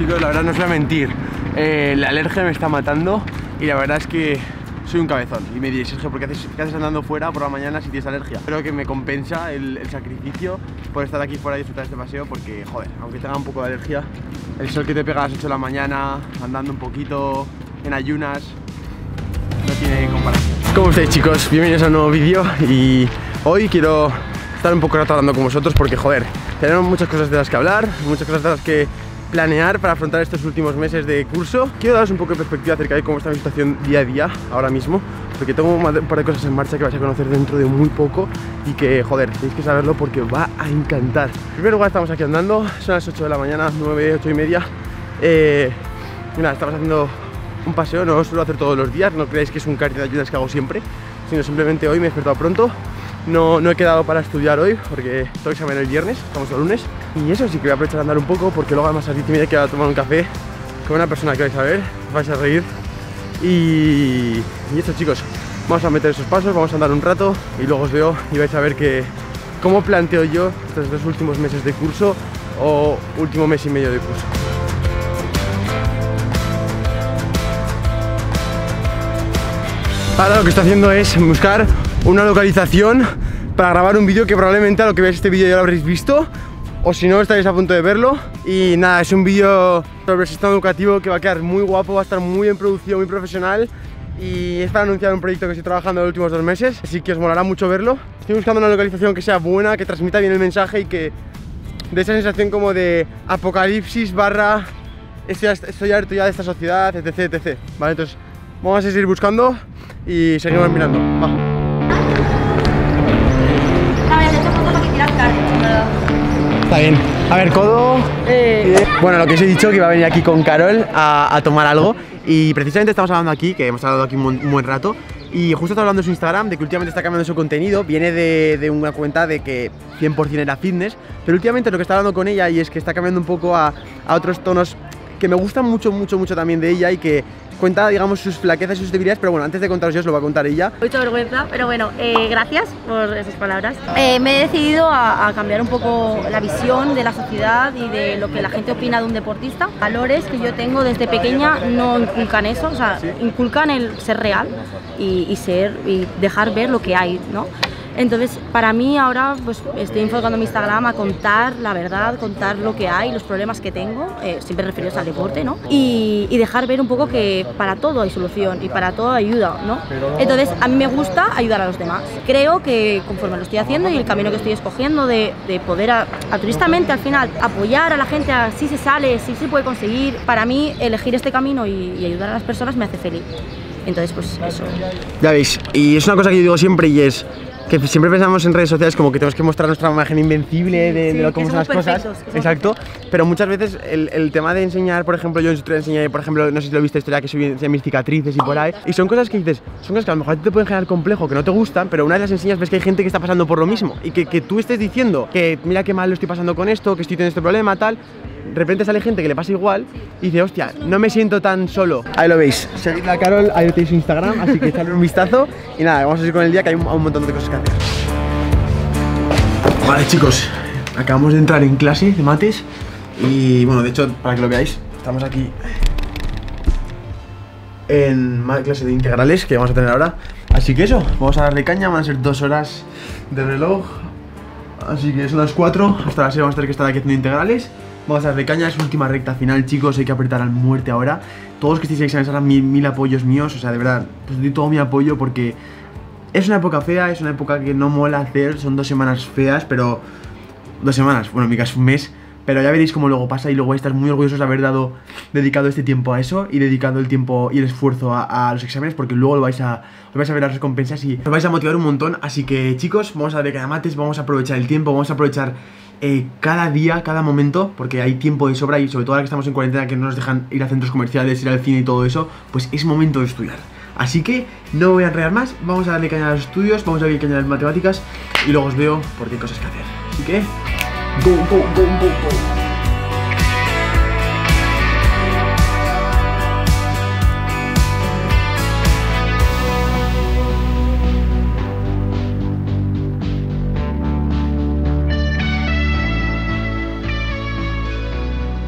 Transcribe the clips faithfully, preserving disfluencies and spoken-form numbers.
chicos, la verdad no os voy a mentir, eh, la alergia me está matando y la verdad es que soy un cabezón. Y me diréis, Sergio, ¿por qué haces, qué haces andando fuera por la mañana si tienes alergia? Creo que me compensa el, el sacrificio por estar aquí fuera y disfrutar este paseo porque, joder, aunque tenga un poco de alergia, el sol que te pega a las ocho de la mañana, andando un poquito, en ayunas, no tiene comparación. ¿Cómo estáis, chicos? Bienvenidos a un nuevo vídeo y hoy quiero estar un poco rato hablando con vosotros porque, joder, tenemos muchas cosas de las que hablar, muchas cosas de las que planear para afrontar estos últimos meses de curso. Quiero daros un poco de perspectiva acerca de cómo está mi situación día a día ahora mismo, porque tengo un par de cosas en marcha que vais a conocer dentro de muy poco y que, joder, tenéis que saberlo porque os va a encantar. En primer lugar, estamos aquí andando, son las ocho de la mañana, nueve, ocho y media. Eh, y nada, estamos haciendo un paseo, no lo suelo hacer todos los días, no creáis que es un cardio de ayudas que hago siempre, sino simplemente hoy me he despertado pronto. No, no he quedado para estudiar hoy porque tengo examen el viernes, estamos el lunes. Y eso sí que voy a aprovechar a andar un poco porque luego además a las diez y media quiero tomar un café con una persona que vais a ver, vais a reír. Y, y eso, chicos, vamos a meter esos pasos, vamos a andar un rato y luego os veo y vais a ver que cómo planteo yo estos dos últimos meses de curso o último mes y medio de curso. Ahora lo que estoy haciendo es buscar una localización para grabar un vídeo que probablemente a lo que veáis este vídeo ya lo habréis visto, o si no estaréis a punto de verlo. Y nada, es un vídeo sobre el sistema educativo que va a quedar muy guapo, va a estar muy bien producido, muy profesional y es para anunciar un proyecto que estoy trabajando en los últimos dos meses, así que os molará mucho verlo. Estoy buscando una localización que sea buena, que transmita bien el mensaje y que dé esa sensación como de apocalipsis barra estoy, estoy harto ya de esta sociedad, etc, etcétera. Vale, entonces vamos a seguir buscando y seguimos mirando. Va. Está bien. A ver, Codo. Eh. Bueno, lo que os he dicho, que iba a venir aquí con Carol a, a tomar algo. Y precisamente estamos hablando aquí, que hemos hablado aquí un, un buen rato. Y justo está hablando de su Instagram, de que últimamente está cambiando su contenido. Viene de, de una cuenta de que cien por cien era fitness. Pero últimamente lo que está hablando con ella y es que está cambiando un poco a, a otros tonos que me gustan mucho, mucho, mucho también de ella y que cuenta, digamos, sus flaquezas y sus debilidades, pero bueno, antes de contaros yo os lo va a contar ella. Mucha vergüenza, pero bueno, eh, gracias por esas palabras. Eh, me he decidido a, a cambiar un poco la visión de la sociedad y de lo que la gente opina de un deportista. Valores que yo tengo desde pequeña no inculcan eso, o sea, ¿sí? Inculcan el ser real y, y ser y dejar ver lo que hay, ¿no? Entonces, para mí ahora pues estoy enfocando mi Instagram a contar la verdad, contar lo que hay, los problemas que tengo, eh, siempre referidos al deporte, ¿no? Y, y dejar ver un poco que para todo hay solución y para todo ayuda, ¿no? Entonces, a mí me gusta ayudar a los demás. Creo que conforme lo estoy haciendo y el camino que estoy escogiendo de, de poder a, altruistamente al final apoyar a la gente, a si se sale, si se puede conseguir, para mí elegir este camino y, y ayudar a las personas me hace feliz. Entonces, pues eso. Ya veis, y es una cosa que yo digo siempre y es que siempre pensamos en redes sociales como que tenemos que mostrar nuestra imagen invencible de, sí, de lo que, que son las cosas. Exacto, pero muchas veces el, el tema de enseñar, por ejemplo, yo en su historia enseñé, por ejemplo, no sé si lo viste, historia que subí mis cicatrices y por ahí, y son cosas que dices, son cosas que a lo mejor te pueden generar complejo, que no te gustan, pero una vez las enseñas ves que hay gente que está pasando por lo mismo y que, que tú estés diciendo que mira qué mal lo estoy pasando con esto, que estoy teniendo este problema, tal. De repente sale gente que le pasa igual y dice, hostia, no me siento tan solo. Ahí lo veis, seguidla a Carol, ahí tenéis su Instagram, así que echadle un vistazo. Y nada, vamos a seguir con el día que hay un, un montón de cosas que hacer. Vale, chicos, acabamos de entrar en clase de mates. Y bueno, de hecho, para que lo veáis, estamos aquí en clase de integrales que vamos a tener ahora. Así que eso, vamos a darle caña, van a ser dos horas de reloj. Así que son las cuatro, hasta las seis vamos a tener que estar aquí haciendo integrales. Vamos a darle caña, es última recta final, chicos, hay que apretar al muerte ahora. Todos los que estéis en exámenes ahora, mil, mil apoyos míos, o sea, de verdad, pues doy todo mi apoyo porque es una época fea, es una época que no mola hacer, son dos semanas feas, pero... Dos semanas, bueno, en mi caso un mes, pero ya veréis cómo luego pasa y luego vais a estar muy orgullosos de haber dado, dedicado este tiempo a eso y dedicado el tiempo y el esfuerzo a, a los exámenes porque luego lo vais a, lo vais a ver las recompensas y os vais a motivar un montón. Así que, chicos, vamos a darle caña a mates, vamos a aprovechar el tiempo, vamos a aprovechar Eh, cada día, cada momento, porque hay tiempo de sobra y sobre todo ahora que estamos en cuarentena que no nos dejan ir a centros comerciales, ir al cine y todo eso, pues es momento de estudiar. Así que no voy a enredar más, vamos a darle caña a los estudios, vamos a darle caña a las matemáticas y luego os veo porque hay cosas que hacer. Así que, go, go, go, go, go.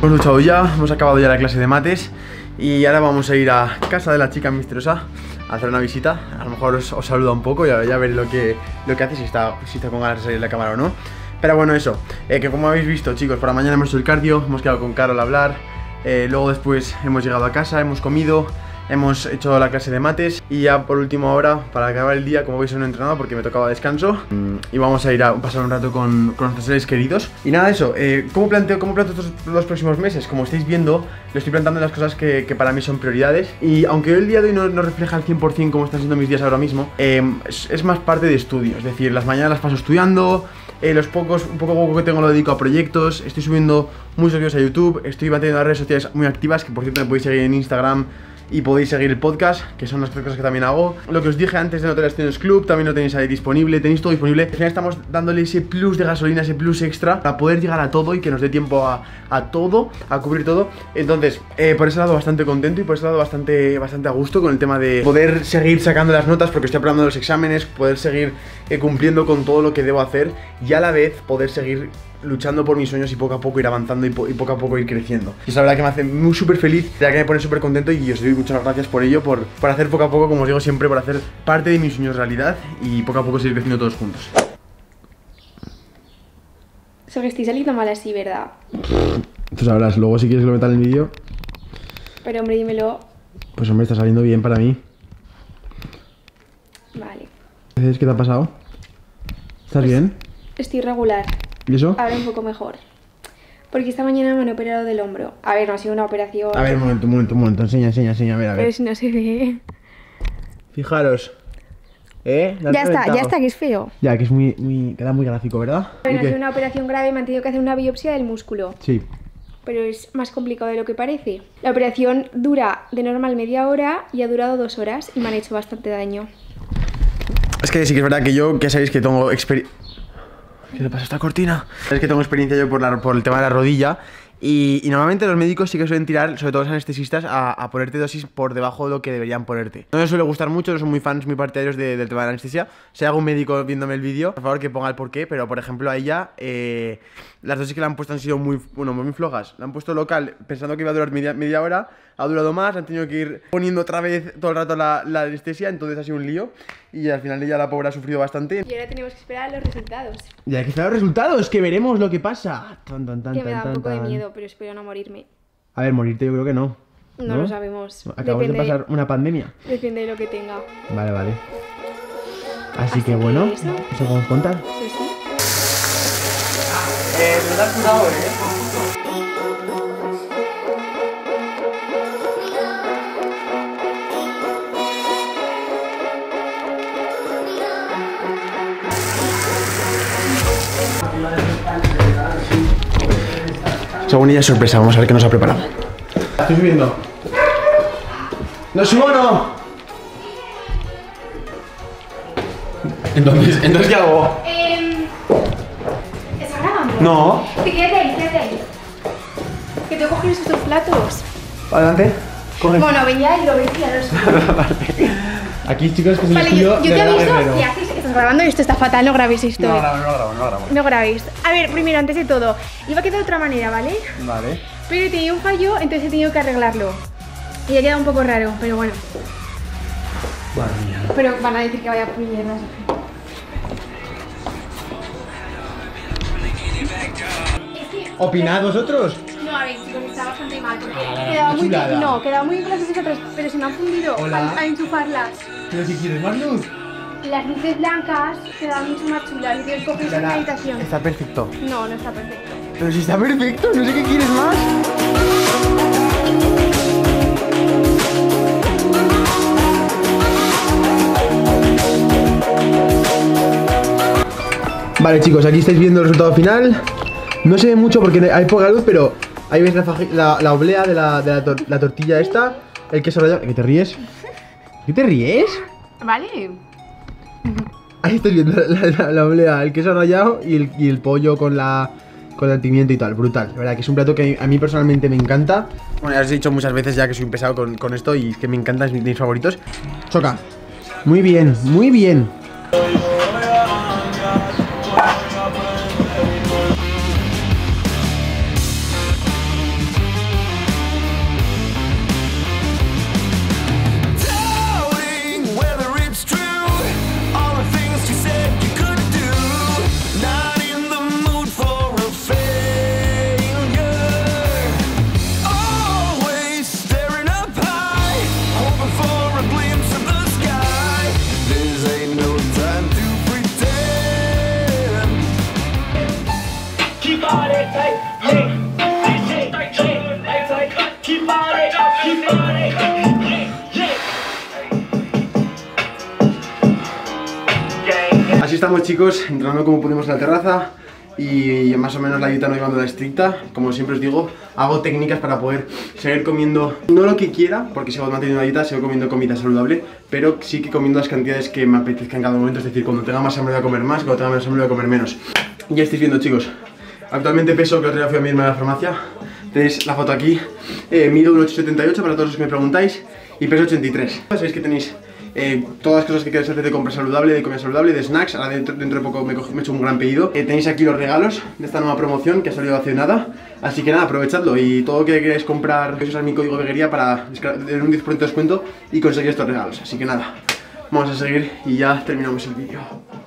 Hemos duchado ya, hemos acabado ya la clase de mates y ahora vamos a ir a casa de la chica misteriosa a hacer una visita. A lo mejor os, os saluda un poco y ya, ya veré lo que, lo que hace, si está, si está con ganas de salir de la cámara o no. Pero bueno, eso, eh, que como habéis visto, chicos, por la mañana hemos hecho el cardio, hemos quedado con Carol a hablar, eh, luego después hemos llegado a casa, hemos comido, hemos hecho la clase de mates y ya por última hora, para acabar el día, como veis, no he entrenado porque me tocaba descanso y vamos a ir a pasar un rato con, con nuestros seres queridos. Y nada, eso, eh, ¿cómo planteo, cómo planteo estos los próximos meses? Como estáis viendo, lo estoy planteando las cosas que, que para mí son prioridades y aunque el día de hoy no, no refleja al cien por cien como están siendo mis días ahora mismo, eh, es, es más parte de estudio, es decir, las mañanas las paso estudiando. Eh, los pocos, un poco poco que tengo lo dedico a proyectos. Estoy subiendo muchos vídeos a YouTube. Estoy manteniendo las redes sociales muy activas, que por cierto me podéis seguir en Instagram y podéis seguir el podcast, que son las cosas que también hago. Lo que os dije antes de Notorious Tienes Club, también lo tenéis ahí disponible, tenéis todo disponible. Al final estamos dándole ese plus de gasolina, ese plus extra para poder llegar a todo y que nos dé tiempo a, a todo, a cubrir todo. Entonces, eh, por ese lado bastante contento y por ese lado bastante, bastante a gusto con el tema de poder seguir sacando las notas porque estoy aprobando los exámenes, poder seguir eh, cumpliendo con todo lo que debo hacer y a la vez poder seguir luchando por mis sueños y poco a poco ir avanzando y, po y poco a poco ir creciendo. Y es la verdad que me hace muy súper feliz, la que me pone súper contento y os doy muchas gracias por ello, por, por hacer poco a poco, como os digo siempre, por hacer parte de mis sueños realidad y poco a poco seguir creciendo todos juntos. Eso que estoy saliendo mal así, ¿verdad? Tú sabrás, luego si quieres que lo meta en el vídeo. Pero hombre, dímelo. Pues hombre, está saliendo bien para mí. Vale. ¿Qué te ha pasado? ¿Estás Pues bien? Estoy regular. ¿Y eso? Ahora un poco mejor. Porque esta mañana me han operado del hombro. A ver, no ha sido una operación... A ver, un momento, un momento, un momento. Enseña, enseña, enseña. A ver, a ver. Pero si no se ve. Fijaros. ¿Eh? Ya está, ya está, que es feo. Ya, que es muy, muy... Queda muy gráfico, ¿verdad? Bueno, ha sido una operación grave, me han tenido que hacer una biopsia del músculo. Sí. Pero es más complicado de lo que parece. La operación dura de normal media hora y ha durado dos horas y me han hecho bastante daño. Es que sí que es verdad que yo, que sabéis que tengo experiencia... ¿Qué le pasa a esta cortina? Es que tengo experiencia yo por, la, por el tema de la rodilla y, y normalmente los médicos sí que suelen tirar, sobre todo los anestesistas, a, a ponerte dosis por debajo de lo que deberían ponerte. No me suele gustar mucho, no son muy fans, muy partidarios de, del tema de la anestesia. Si hay algún médico viéndome el vídeo, por favor que ponga el porqué, pero por ejemplo a ella, eh, las dosis que le han puesto han sido muy, bueno, muy flojas. Le han puesto local pensando que iba a durar media, media hora, ha durado más, han tenido que ir poniendo otra vez todo el rato la, la anestesia, entonces ha sido un lío. Y al final ella, la pobre, ha sufrido bastante. Y ahora tenemos que esperar los resultados. Y hay que esperar los resultados, que veremos lo que pasa. Tan, tan, tan, Que me da tan, un poco tan. de miedo, pero espero no morirme. A ver, morirte yo creo que no. No, ¿no? lo sabemos. Acabamos Depende, de pasar una pandemia. depende de lo que tenga. Vale, vale. Así, Así que que bueno, eso. eso podemos contar. Pues sí. Eh, me das cuidado, eh. Según ella es sorpresa, vamos a ver qué nos ha preparado. Estoy subiendo. ¡No subo, no! Entonces, entonces ¿qué hago? Eh, ¿Estás grabando? No. Sí, quédate ahí, quédate ahí. Que te cogen esos dos platos. Adelante. Coge. Bueno, venía y lo veía los... Aquí, chicos, que es el Vale, estudio yo, yo de te Bela aviso Guerrero. que haces, estás grabando y esto está fatal, no grabéis esto. No eh. grabo, no grabo, no grabo. No grabéis. A ver, primero, antes de todo, iba a quedar de otra manera, ¿vale? Vale. Pero he tenido un fallo, entonces he tenido que arreglarlo. Y ha quedado un poco raro, pero bueno. Madre mía. Pero van a decir que vaya por mierda. ¿Opinad vosotros? No, a ver, chicos, está bastante mal. Porque Ah, quedaba muy chulada. bien, no, quedaba muy bien las luces atrás, pero se me han fundido Hola. al, al enchufarlas. ¿Pero si quieres más luz? Las luces blancas quedaban mucho más chulas. Y tienes que coger esa Está- habitación. Está perfecto. No, no está perfecto. Pero si está perfecto, no sé qué quieres más. Vale, chicos, aquí estáis viendo el resultado final. No se ve mucho porque hay poca luz, pero ahí veis la, faji- la, la oblea de, la, de la, tor- la tortilla esta, el queso rallado. ¿Qué te ríes? ¿Qué te ríes? Vale. Ahí estáis viendo la, la, la oblea, el queso rallado y el, y el pollo con la con el pimiento y tal, brutal. La verdad que es un plato que a mí personalmente me encanta. Bueno, ya os he dicho muchas veces ya que soy un pesado con, con esto y que me encanta, es de mis favoritos. Choca. Muy bien, muy bien. Así estamos, chicos, entrenando como pudimos en la terraza. Y más o menos la dieta no llevando la estricta. Como siempre os digo, hago técnicas para poder seguir comiendo, no lo que quiera, porque sigo manteniendo una dieta, sigo comiendo comida saludable, pero sí que comiendo las cantidades que me apetezca en cada momento. Es decir, cuando tenga más hambre voy a comer más, cuando tenga menos hambre voy a comer menos. Ya estáis viendo, chicos, actualmente peso, que otro día fui a medirme a la farmacia. Tenéis la foto aquí. eh, Mido un ocho setenta y ocho para todos los que me preguntáis, y peso ochenta y tres. Sabéis que tenéis Eh, todas las cosas que queréis hacer de compra saludable, de comida saludable, de snacks. Ahora dentro, dentro de poco me, me he hecho un gran pedido. eh, Tenéis aquí los regalos de esta nueva promoción que ha salido hace nada. Así que nada, aprovechadlo. Y todo lo que queráis comprar, que usar mi código veguería para tener un diez por ciento de descuento y conseguir estos regalos. Así que nada, vamos a seguir y ya terminamos el vídeo.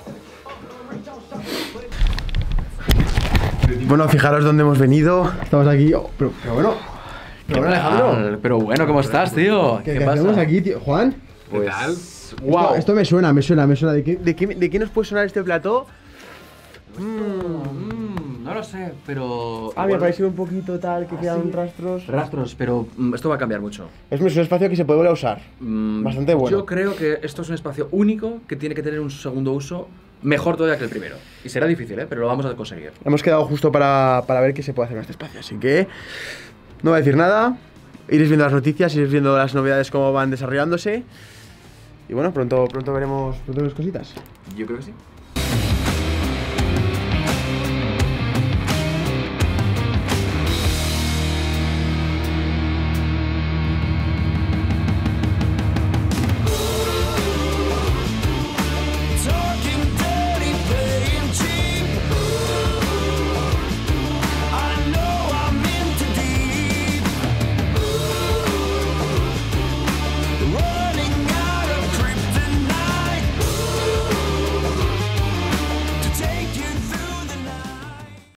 Bueno, fijaros dónde hemos venido. Estamos aquí, oh, pero, pero bueno Pero bueno, Alejandro. Pero bueno, ¿cómo estás, tío? ¿Qué, ¿qué hacemos aquí, tío? ¿Juan? Pues, ¿Qué tal? Wow. Esto, esto me suena, me suena, me suena. ¿De qué, de qué, de qué nos puede sonar este plató? Mm, no lo sé, pero... Ah, me ha parecido un poquito tal, que quedan rastros. Rastros, pero mm, esto va a cambiar mucho. Es un espacio que se puede volver a usar. Mm, Bastante bueno. Yo creo que esto es un espacio único que tiene que tener un segundo uso mejor todavía que el primero. Y será difícil, ¿eh? Pero lo vamos a conseguir. Hemos quedado justo para, para ver qué se puede hacer en este espacio. Así que no voy a decir nada. Iréis viendo las noticias, iréis viendo las novedades, cómo van desarrollándose. Y bueno, pronto, pronto veremos, pronto veremos cositas. Yo creo que sí.